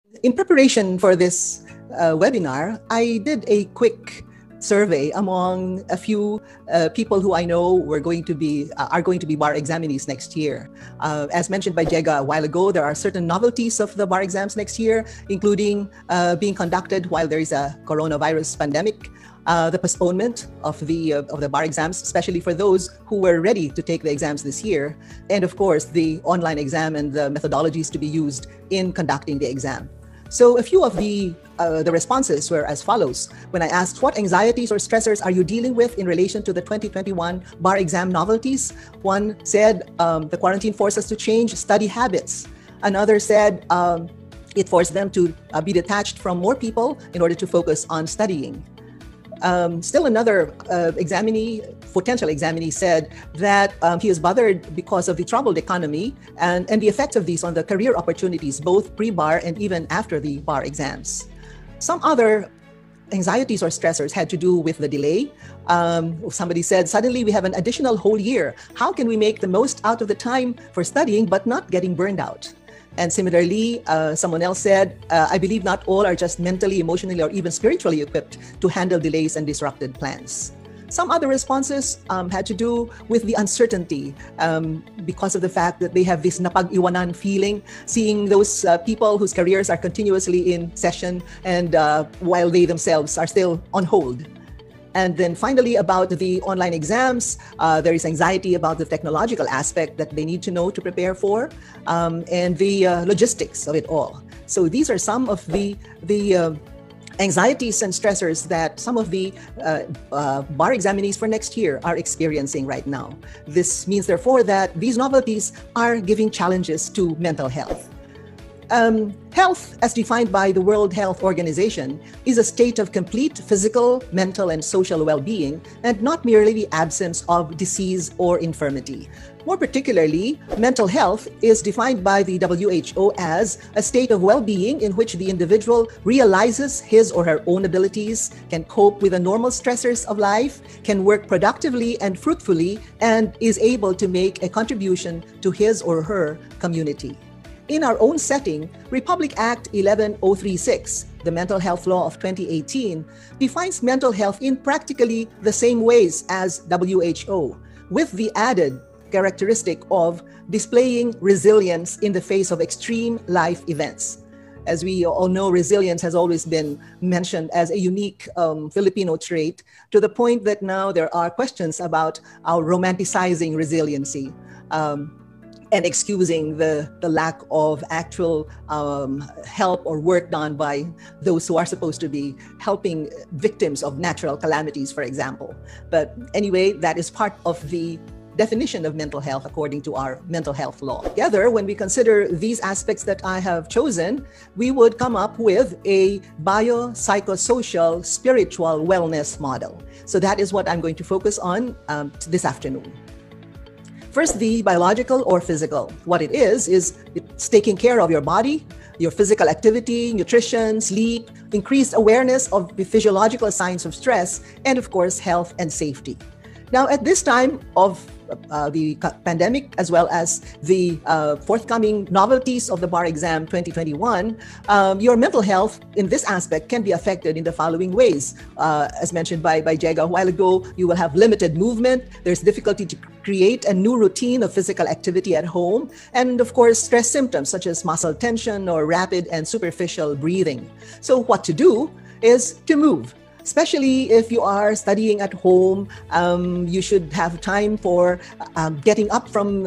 In preparation for this webinar, I did a quick survey among a few people who I know are going to be bar examinees next year. As mentioned by Jega a while ago, there are certain novelties of the bar exams next year, including being conducted while there is a coronavirus pandemic. The postponement of the bar exams, especially for those who were ready to take the exams this year, and of course the online exam and the methodologies to be used in conducting the exam. So a few of the responses were as follows. When I asked what anxieties or stressors are you dealing with in relation to the 2021 bar exam novelties, one said the quarantine forced us to change study habits. Another said it forced them to be detached from more people in order to focus on studying. Still another potential examinee said that he is bothered because of the troubled economy and the effects of these on the career opportunities, both pre-bar and even after the bar exams. Some other anxieties or stressors had to do with the delay. Somebody said, suddenly we have an additional whole year. How can we make the most out of the time for studying but not getting burned out? And similarly, someone else said, I believe not all are just mentally, emotionally, or even spiritually equipped to handle delays and disrupted plans. Some other responses had to do with the uncertainty because of the fact that they have this napag-iwanan feeling, seeing those people whose careers are continuously in session and while they themselves are still on hold. And then finally, about the online exams, there is anxiety about the technological aspect that they need to know to prepare for, and the logistics of it all. So these are some of the anxieties and stressors that some of the bar examinees for next year are experiencing right now. This means, therefore, that these novelties are giving challenges to mental health. Health, as defined by the World Health Organization, is a state of complete physical, mental, and social well-being, and not merely the absence of disease or infirmity. More particularly, mental health is defined by the WHO as a state of well-being in which the individual realizes his or her own abilities, can cope with the normal stressors of life, can work productively and fruitfully, and is able to make a contribution to his or her community. In our own setting, Republic Act 11036, the Mental Health Law of 2018, defines mental health in practically the same ways as WHO, with the added characteristic of displaying resilience in the face of extreme life events. As we all know, resilience has always been mentioned as a unique Filipino trait, to the point that now there are questions about our romanticizing resiliency. And excusing the lack of actual help or work done by those who are supposed to be helping victims of natural calamities, for example. But anyway, that is part of the definition of mental health according to our mental health law. Together, when we consider these aspects that I have chosen, we would come up with a biopsychosocial spiritual wellness model. So that is what I'm going to focus on this afternoon. First, the biological or physical. What it is it's taking care of your body, your physical activity, nutrition, sleep, increased awareness of the physiological signs of stress, and of course, health and safety. Now, at this time of the pandemic, as well as the forthcoming novelties of the bar exam 2021, your mental health in this aspect can be affected in the following ways. As mentioned by Jega a while ago, you will have limited movement. There's difficulty to create a new routine of physical activity at home. And of course, stress symptoms such as muscle tension or rapid and superficial breathing. So what to do is to move. Especially if you are studying at home, you should have time for getting up from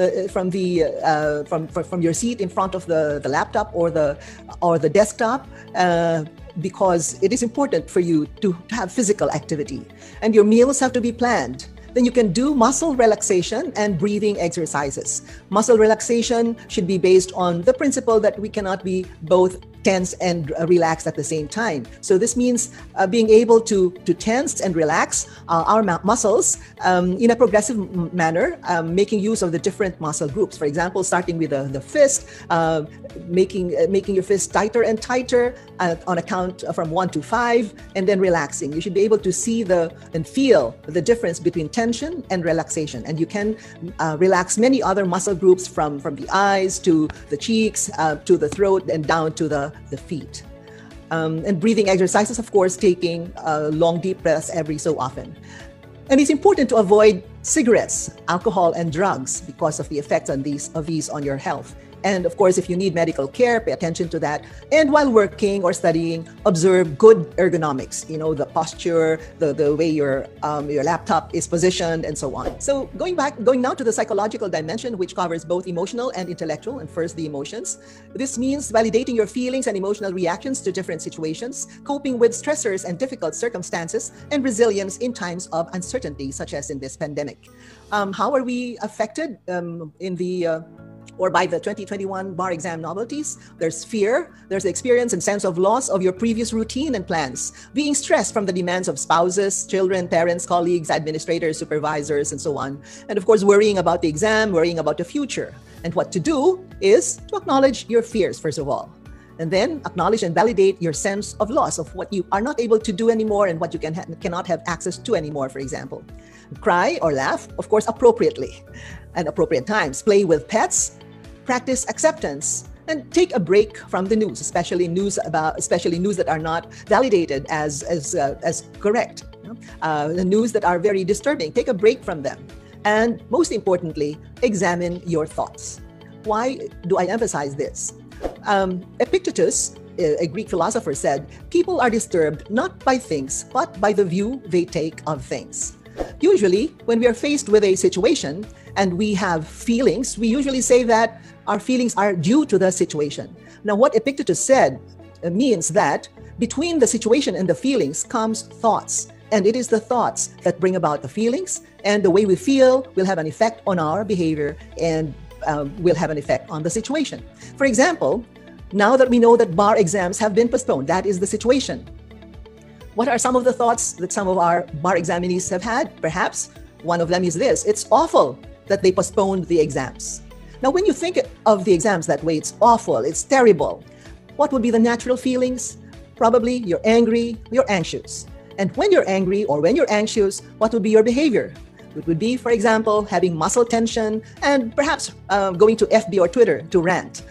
your seat in front of the laptop or the desktop, because it is important for you to have physical activity. And your meals have to be planned. Then you can do muscle relaxation and breathing exercises. Muscle relaxation should be based on the principle that we cannot be both tense and relaxed at the same time. So this means being able to tense and relax our muscles in a progressive manner, making use of the different muscle groups. For example, starting with the fist, making your fist tighter and tighter on a count from 1 to 5, and then relaxing. You should be able to see and feel the difference between tension and relaxation. And you can relax many other muscle groups from the eyes to the cheeks to the throat and down to the the feet. And breathing exercises, of course, taking long, deep breaths every so often. And it's important to avoid cigarettes, alcohol, and drugs because of the effects of these on your health. And of course, if you need medical care, pay attention to that. And while working or studying, observe good ergonomics, the posture, the way your laptop is positioned, and so on. So going now to the psychological dimension, which covers both emotional and intellectual, and first the emotions. This means validating your feelings and emotional reactions to different situations, coping with stressors and difficult circumstances, and resilience in times of uncertainty, such as in this pandemic. How are we affected by the 2021 bar exam novelties? There's fear, there's the experience and sense of loss of your previous routine and plans, being stressed from the demands of spouses, children, parents, colleagues, administrators, supervisors, and so on. And of course, worrying about the exam, worrying about the future. And what to do is to acknowledge your fears, first of all. And then acknowledge and validate your sense of loss of what you are not able to do anymore and what you cannot have access to anymore, for example. Cry or laugh, of course, appropriately and appropriate times. Play with pets, practice acceptance, and take a break from the news, especially news that are not validated as correct. The news that are very disturbing. Take a break from them. And most importantly, examine your thoughts. Why do I emphasize this? Epictetus, a Greek philosopher, said, "People are disturbed not by things, but by the view they take of things." Usually, when we are faced with a situation and we have feelings, we usually say that our feelings are due to the situation. Now, what Epictetus said means that between the situation and the feelings comes thoughts. And it is the thoughts that bring about the feelings, and the way we feel will have an effect on our behavior and will have an effect on the situation. For example, now that we know that bar exams have been postponed, that is the situation. What are some of the thoughts that some of our bar examinees have had? Perhaps one of them is this: it's awful that they postponed the exams. Now, when you think of the exams that way, it's awful, it's terrible. What would be the natural feelings? Probably you're angry, you're anxious. And when you're angry or when you're anxious, what would be your behavior? It would be, for example, having muscle tension and perhaps going to FB or Twitter to rant,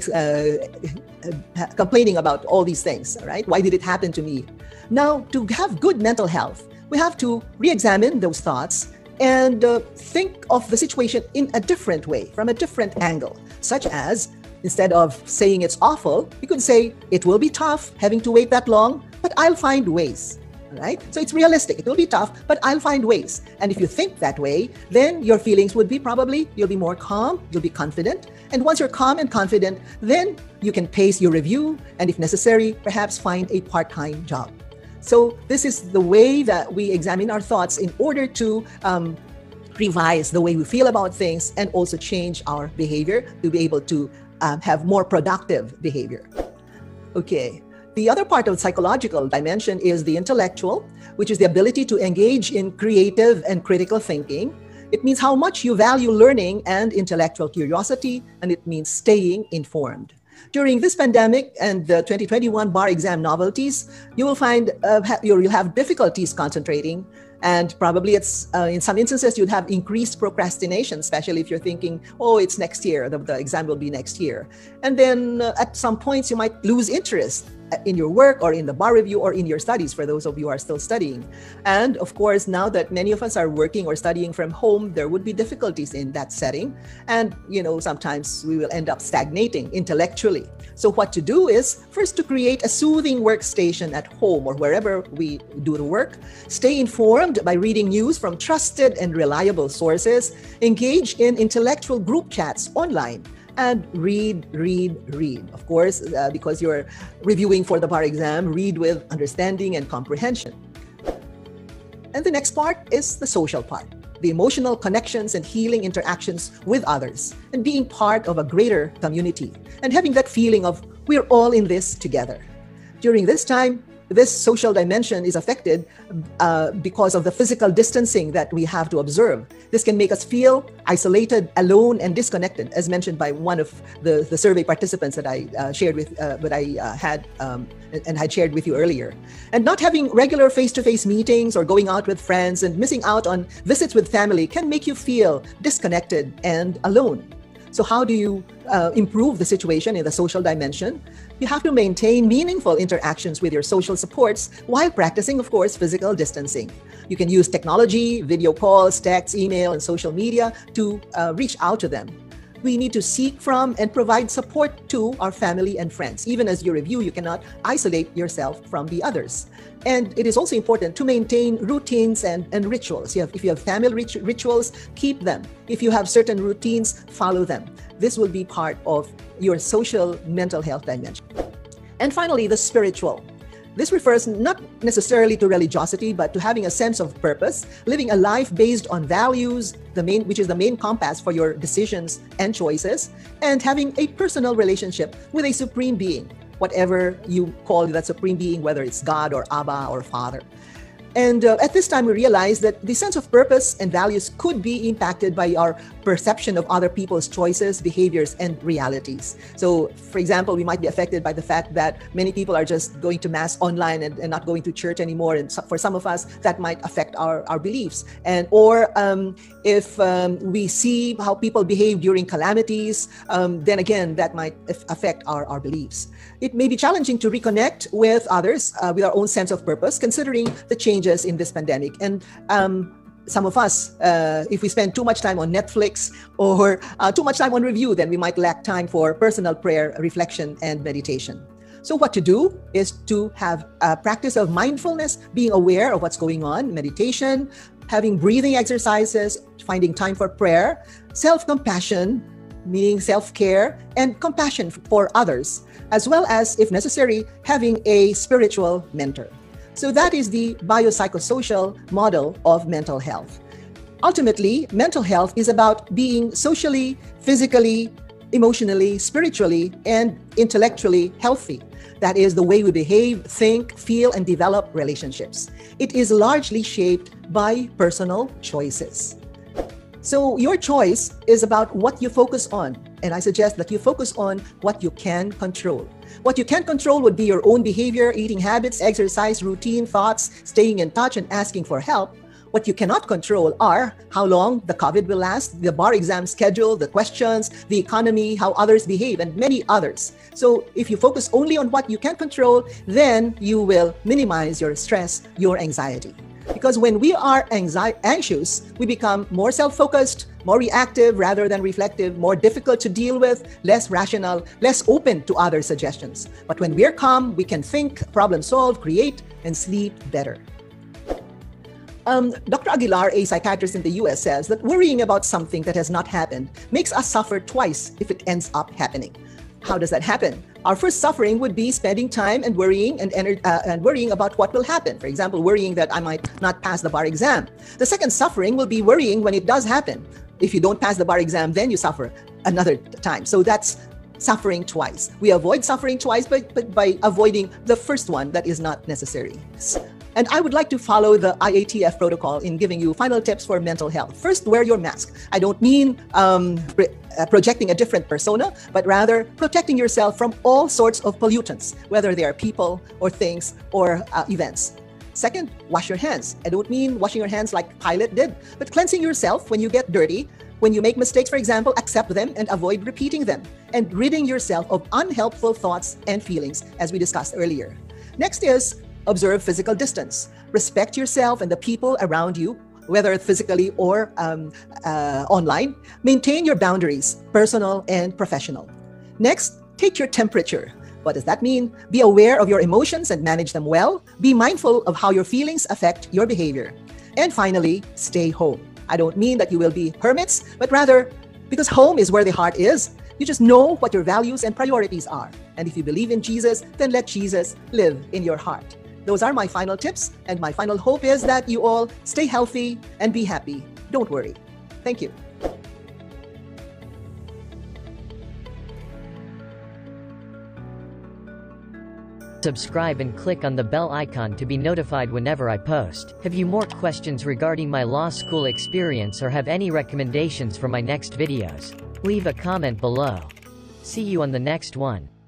complaining about all these things, right? Why did it happen to me? Now, to have good mental health, we have to re-examine those thoughts and think of the situation in a different way, from a different angle, such as, instead of saying it's awful, we could say, it will be tough having to wait that long, but I'll find ways. Right? So it's realistic. It will be tough, but I'll find ways. And if you think that way, then your feelings would be you'll be more calm, you'll be confident. And once you're calm and confident, then you can pace your review and, if necessary, perhaps find a part-time job. So this is the way that we examine our thoughts in order to revise the way we feel about things and also change our behavior to be able to have more productive behavior. Okay. The other part of the psychological dimension is the intellectual, which is the ability to engage in creative and critical thinking. It means how much you value learning and intellectual curiosity, and it means staying informed. During this pandemic and the 2021 bar exam novelties, you will find you'll have difficulties concentrating, and probably it's in some instances you'd have increased procrastination, especially if you're thinking, oh, it's next year, the exam will be next year. And then at some points you might lose interest in your work or in the bar review or in your studies, for those of you who are still studying. And of course, now that many of us are working or studying from home, there would be difficulties in that setting. And, sometimes we will end up stagnating intellectually. So what to do is first to create a soothing workstation at home or wherever we do the work. Stay informed by reading news from trusted and reliable sources. Engage in intellectual group chats online. And read. Of course, because you're reviewing for the bar exam, read with understanding and comprehension. And the next part is the social part, the emotional connections and healing interactions with others, and being part of a greater community, and having that feeling of we're all in this together. During this time, this social dimension is affected because of the physical distancing that we have to observe. This can make us feel isolated, alone, and disconnected, as mentioned by one of the survey participants that I had shared with you earlier. And not having regular face-to-face meetings or going out with friends and missing out on visits with family can make you feel disconnected and alone. So how do you improve the situation in the social dimension? You have to maintain meaningful interactions with your social supports while practicing, of course, physical distancing. You can use technology, video calls, texts, email, and social media to reach out to them. We need to seek from and provide support to our family and friends. Even as you review, you cannot isolate yourself from the others. And it is also important to maintain routines and rituals. If you have family rituals, keep them. If you have certain routines, follow them. This will be part of your social mental health dimension. And finally, the spiritual. This refers not necessarily to religiosity, but to having a sense of purpose, living a life based on values, which is the main compass for your decisions and choices, and having a personal relationship with a supreme being, whatever you call that supreme being, whether it's God or Abba or Father. And at this time, we realize that the sense of purpose and values could be impacted by our perception of other people's choices, behaviors, and realities. So, for example, we might be affected by the fact that many people are just going to mass online and not going to church anymore. And so for some of us, that might affect our beliefs. Or if we see how people behave during calamities, then again, that might affect our beliefs. It may be challenging to reconnect with others, with our own sense of purpose, considering the changes in this pandemic. And some of us, if we spend too much time on Netflix or too much time on review, then we might lack time for personal prayer, reflection, and meditation. So what to do is to have a practice of mindfulness, being aware of what's going on, meditation, having breathing exercises, finding time for prayer, self-compassion, meaning self-care, and compassion for others, as well as, if necessary, having a spiritual mentor. So that is the biopsychosocial model of mental health. Ultimately, mental health is about being socially, physically, emotionally, spiritually, and intellectually healthy. That is the way we behave, think, feel, and develop relationships. It is largely shaped by personal choices. So your choice is about what you focus on. And I suggest that you focus on what you can control. What you can control would be your own behavior, eating habits, exercise, routine, thoughts, staying in touch, and asking for help. What you cannot control are how long the COVID will last, the bar exam schedule, the questions, the economy, how others behave, and many others. So if you focus only on what you can control, then you will minimize your stress, your anxiety. Because when we are anxious, we become more self-focused, more reactive rather than reflective, more difficult to deal with, less rational, less open to other suggestions. But when we're calm, we can think, problem solve, create, and sleep better. Dr. Aguilar, a psychiatrist in the US, says that worrying about something that has not happened makes us suffer twice if it ends up happening. How does that happen? Our first suffering would be spending time and worrying and worrying about what will happen. For example, worrying that I might not pass the bar exam. The second suffering will be worrying when it does happen. If you don't pass the bar exam, then you suffer another time. So that's suffering twice. We avoid suffering twice by avoiding the first one that is not necessary. And I would like to follow the IATF protocol in giving you final tips for mental health. First, wear your mask. I don't mean projecting a different persona, but rather protecting yourself from all sorts of pollutants, whether they are people or things or events. Second, wash your hands. I don't mean washing your hands like Pilate did, but cleansing yourself when you get dirty. When you make mistakes, for example, accept them and avoid repeating them, and ridding yourself of unhelpful thoughts and feelings, as we discussed earlier. Next is observe physical distance. Respect yourself and the people around you, whether physically or online. Maintain your boundaries, personal and professional. Next, take your temperature. What does that mean? Be aware of your emotions and manage them well. Be mindful of how your feelings affect your behavior. And finally, stay home. I don't mean that you will be hermits, but rather because home is where the heart is. You just know what your values and priorities are. And if you believe in Jesus, then let Jesus live in your heart. Those are my final tips, and my final hope is that you all stay healthy and be happy. Don't worry. Thank you. Subscribe and click on the bell icon to be notified whenever I post. Have you more questions regarding my law school experience or have any recommendations for my next videos? Leave a comment below. See you on the next one.